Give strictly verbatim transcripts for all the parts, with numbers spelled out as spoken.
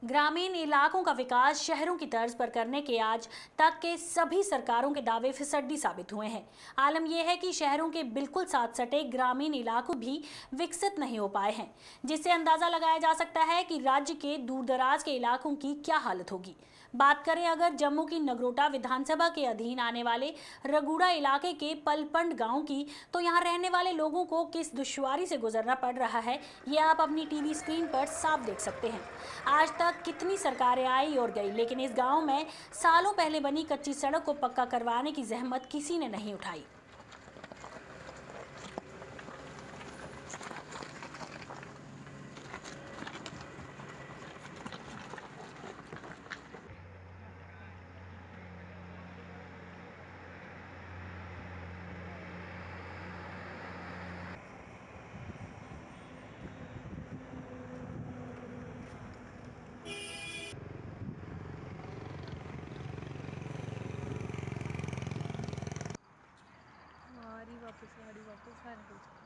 ग्रामीण इलाकों का विकास शहरों की तर्ज पर करने के आज तक के सभी सरकारों के दावे फिसड्डी साबित हुए हैं। आलम यह है कि शहरों के बिल्कुल साथ सटे ग्रामीण इलाकों भी विकसित नहीं हो पाए हैं, जिससे अंदाजा लगाया जा सकता है कि राज्य के दूरदराज के इलाकों की क्या हालत होगी। बात करें अगर जम्मू की नगरोटा विधानसभा के अधीन आने वाले रगूड़ा इलाके के पलपंड गांव की, तो यहां रहने वाले लोगों को किस दुश्वारी से गुजरना पड़ रहा है, ये आप अपनी टीवी स्क्रीन पर साफ देख सकते हैं। आज तक कितनी सरकारें आई और गई, लेकिन इस गांव में सालों पहले बनी कच्ची सड़क को पक्का करवाने की जहमत किसी ने नहीं उठाई। वापस गाड़ी वापस आ रही है।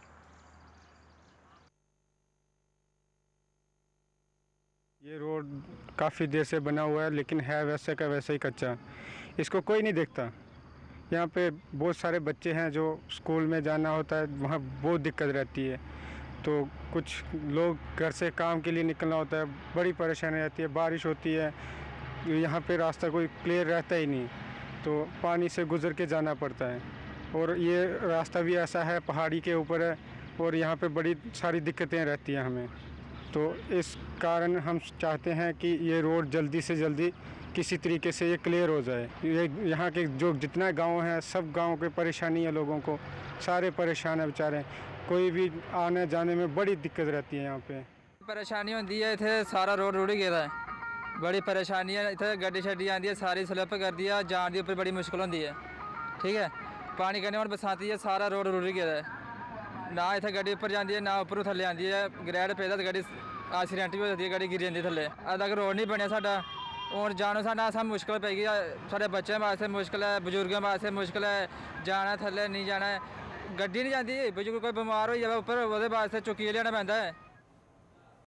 ये रोड काफ़ी देर से बना हुआ है, लेकिन है वैसे का वैसे ही कच्चा। इसको कोई नहीं देखता। यहाँ पे बहुत सारे बच्चे हैं जो स्कूल में जाना होता है, वहाँ बहुत दिक्कत रहती है। तो कुछ लोग घर से काम के लिए निकलना होता है, बड़ी परेशानी रहती है। बारिश होती है, यहाँ पे रास्ता कोई क्लियर रहता ही नहीं, तो पानी से गुज़र के जाना पड़ता है। और ये रास्ता भी ऐसा है, पहाड़ी के ऊपर है, और यहाँ पे बड़ी सारी दिक्कतें रहती हैं हमें। तो इस कारण हम चाहते हैं कि ये रोड जल्दी से जल्दी किसी तरीके से ये क्लियर हो जाए। ये यहाँ के जो जितना गांव है, सब गांव की परेशानी है, लोगों को सारे परेशान है बेचारे। कोई भी आने जाने में बड़ी दिक्कत रहती है। यहाँ पे परेशानी होती है, इतने सारा रोड रुड़ गया है, बड़ी परेशानी है। इतने गड्डी शड्डी आती है, सारी स्लिप कर दी है, जान के ऊपर बड़ी मुश्किल होती है। ठीक है, पानी करने और बरसाती है, सारा रोड रुड़ गया है। ना इतने गड्डी ऊपर जाती है, ना ऊपर थले आती है। ग्रैड पेदा तो गड्डी एक्सीडेंट भी हो जाती है, गड्डी गिर जाती थले। अज तक रोड नहीं बनया साडा, और जानो साडा सब मुश्किल पै गई। साढ़े बच्चों वास्ते मुश्किल है, बजुर्गों वास्ते मुश्किल है, जाना थले नहीं जाना। गड्डी नहीं जाती, बजुर्ग कोई बीमार हो जाए ऊपर, वो वास्ते चुक्कियै लेना पैंदा है।